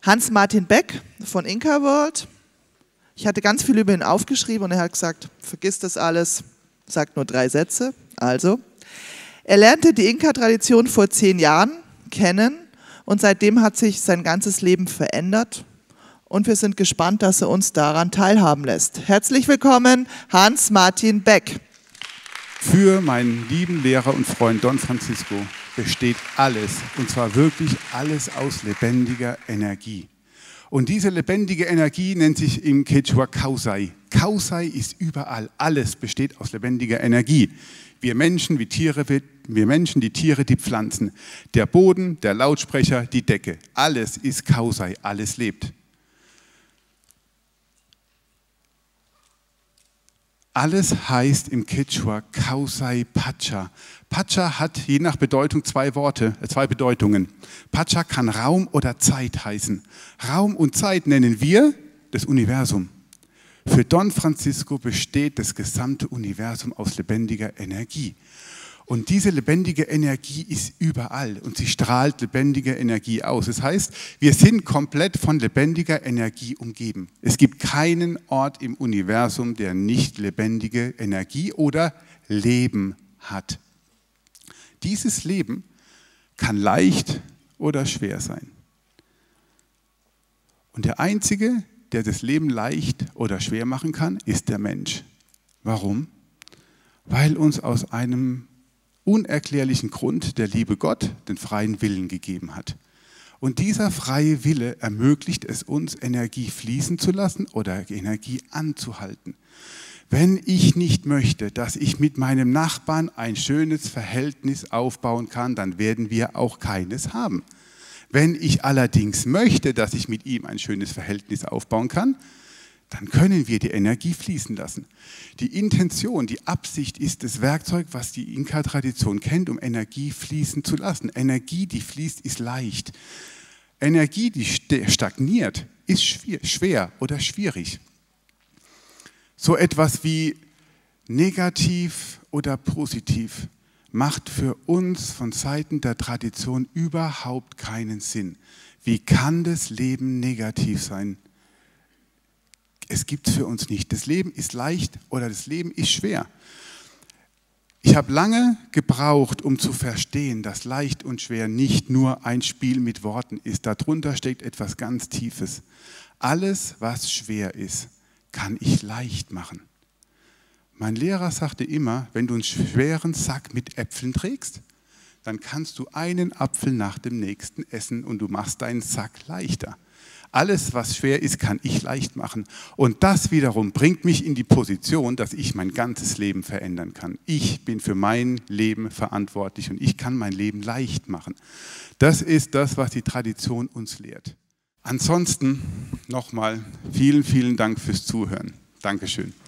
Hans-Martin Beck von Inca World. Ich hatte ganz viel über ihn aufgeschrieben und er hat gesagt, vergiss das alles, sagt nur 3 Sätze. Also, er lernte die Inka-Tradition vor 10 Jahren kennen und seitdem hat sich sein ganzes Leben verändert und wir sind gespannt, dass er uns daran teilhaben lässt. Herzlich willkommen, Hans-Martin Beck. Für meinen lieben Lehrer und Freund Don Francisco besteht alles, und zwar wirklich alles aus lebendiger Energie. Und diese lebendige Energie nennt sich im Quechua Kausai. Kausai ist überall, alles besteht aus lebendiger Energie. Wir Menschen, die Tiere, die Pflanzen, der Boden, der Lautsprecher, die Decke. Alles ist Kausai, alles lebt. Alles heißt im Quechua Kausai Pacha. Pacha hat je nach Bedeutung 2 Bedeutungen. Pacha kann Raum oder Zeit heißen. Raum und Zeit nennen wir das Universum. Für Don Francisco besteht das gesamte Universum aus lebendiger Energie. Und diese lebendige Energie ist überall und sie strahlt lebendige Energie aus. Das heißt, wir sind komplett von lebendiger Energie umgeben. Es gibt keinen Ort im Universum, der nicht lebendige Energie oder Leben hat. Dieses Leben kann leicht oder schwer sein. Und der Einzige, der das Leben leicht oder schwer machen kann, ist der Mensch. Warum? Weil uns aus einem unerklärlichen Grund der liebe Gott den freien Willen gegeben hat. Und dieser freie Wille ermöglicht es uns, Energie fließen zu lassen oder Energie anzuhalten. Wenn ich nicht möchte, dass ich mit meinem Nachbarn ein schönes Verhältnis aufbauen kann, dann werden wir auch keines haben. Wenn ich allerdings möchte, dass ich mit ihm ein schönes Verhältnis aufbauen kann, dann können wir die Energie fließen lassen. Die Intention, die Absicht ist das Werkzeug, was die Inka-Tradition kennt, um Energie fließen zu lassen. Energie, die fließt, ist leicht. Energie, die stagniert, ist schwer oder schwierig. So etwas wie negativ oder positiv macht für uns von Seiten der Tradition überhaupt keinen Sinn. Wie kann das Leben negativ sein? Es gibt es für uns nicht. Das Leben ist leicht oder das Leben ist schwer. Ich habe lange gebraucht, um zu verstehen, dass leicht und schwer nicht nur ein Spiel mit Worten ist. Darunter steckt etwas ganz Tiefes. Alles, was schwer ist, kann ich leicht machen. Mein Lehrer sagte immer, wenn du einen schweren Sack mit Äpfeln trägst, dann kannst du einen Apfel nach dem nächsten essen und du machst deinen Sack leichter. Alles, was schwer ist, kann ich leicht machen. Und das wiederum bringt mich in die Position, dass ich mein ganzes Leben verändern kann. Ich bin für mein Leben verantwortlich und ich kann mein Leben leicht machen. Das ist das, was die Tradition uns lehrt. Ansonsten nochmal vielen, vielen Dank fürs Zuhören. Dankeschön.